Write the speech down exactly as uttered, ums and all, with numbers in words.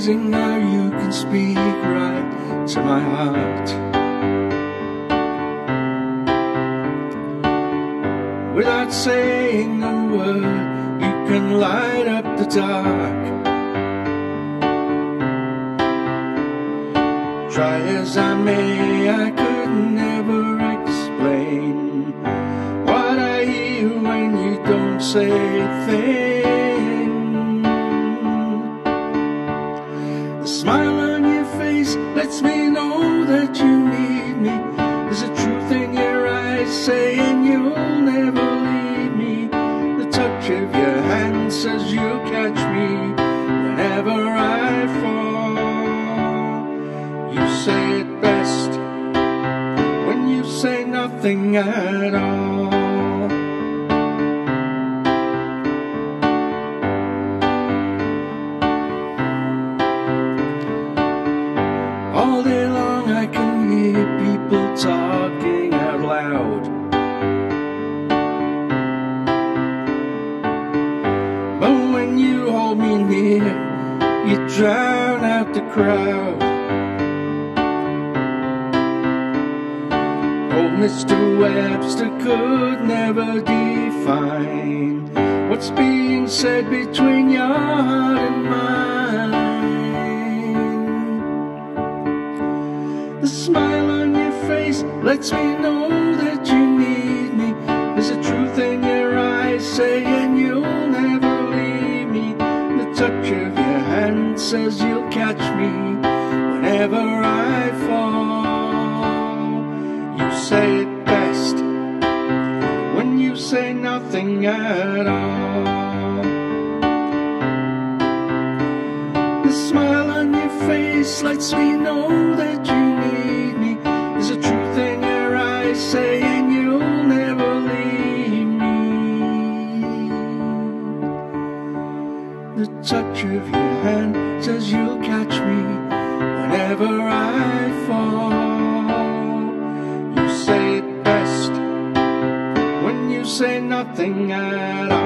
amazing how you can speak right to my heart. Without saying a word, you can light up the dark. Try as I may, I could never explain what I hear when you don't say a thing. The smile on your face lets me know that you need me. There's a truth in your eyes saying you'll never leave me. The touch of your hand says you'll catch me whenever I fall. You say it best when you say nothing at all. All day long I can hear people talking out loud, but when you hold me near, you drown out the crowd. Oh, Mister Webster could never define what's being said between your heart and mine. The smile on your face lets me know that you need me. There's a truth in your eyes saying you'll never leave me. The touch of your hand says you'll catch me whenever I fall. You say it best when you say nothing at all. The smile on your face lets me know that you need me. There's a truth in your eyes saying you'll never leave me. The touch of your hand says you'll catch me whenever I fall. You say it best when you say nothing at all.